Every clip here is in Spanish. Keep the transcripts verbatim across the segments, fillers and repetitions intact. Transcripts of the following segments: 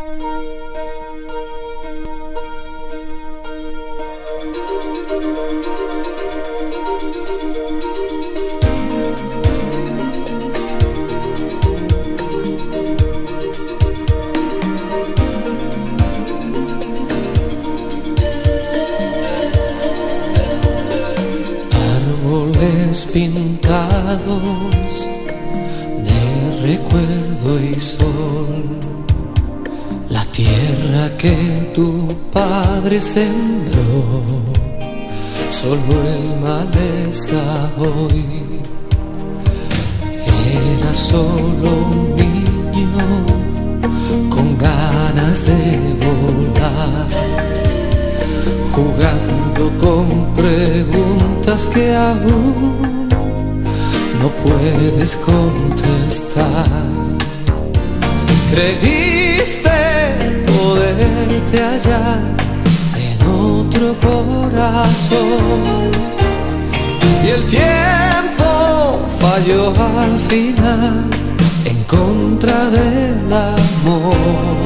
Pintados de recuerdo y sol, la tierra que tu padre sembró solo es maleza hoy. Era solo un niño con ganas de volar, jugando con preguntas que aún no puedes contestar. Creíste poderte hallar en otro corazón y el tiempo falló al final en contra del amor.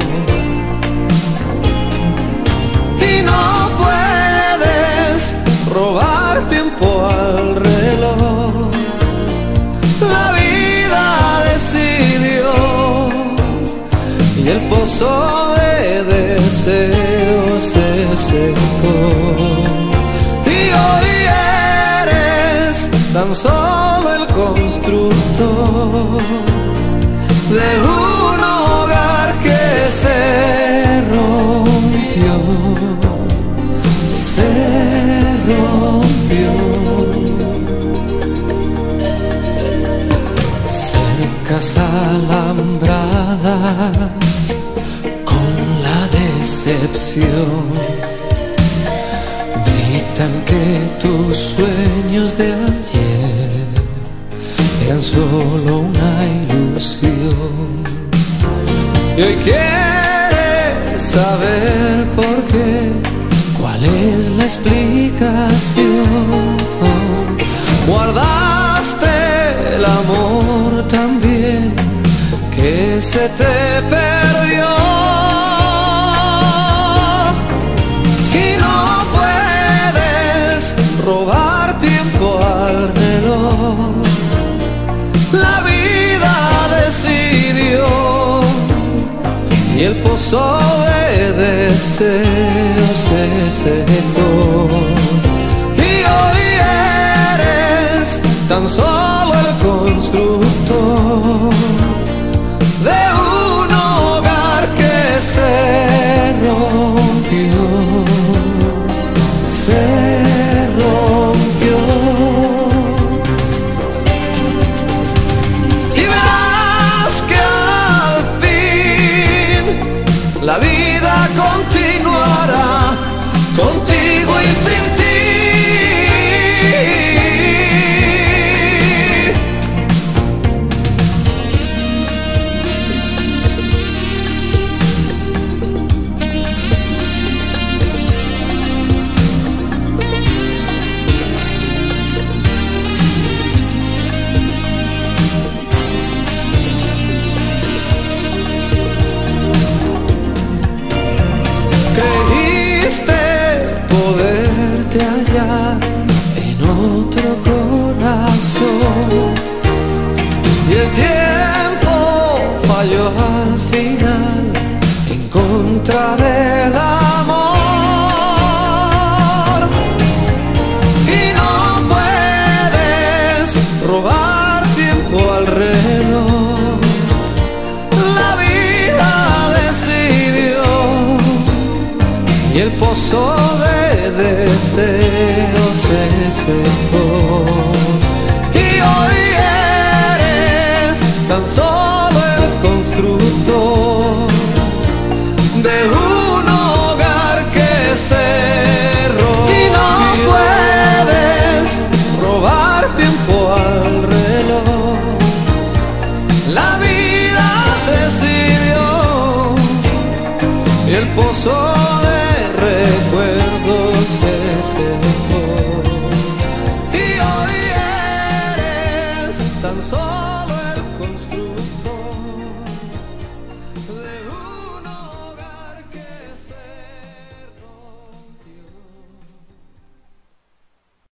Y no puedes robar tiempo al reloj. La vida decidió y el pozo de deseos se secó. Y hoy eres tan solo el constructor de un hogar que se rompió, se rompió. Alambradas con la decepción gritan que tus sueños de ayer eran solo una ilusión. Y hoy quieres saber por qué, cuál es la explicación. Guardaste el amor también que se te perdió y no puedes robar tiempo al reloj. La vida decidió y el pozo de deseos se secó. Y hoy eres tan solo el constructor de un hogar que se rompió, se rompió. Y verás que al fin la vida continuará contigo y sin ti. Poderte hallar en otro corazón y el tiempo falló al final en contra del amor. Y no puedes robar tiempo al reloj. La vida decidió y el pozo de deseos se secó. Y hoy eres tan solo el constructor de un hogar que se rompió. Y no puedes robar tiempo al reloj. La vida decidió y el pozo recuerdos se secó. Y hoy eres tan solo el constructor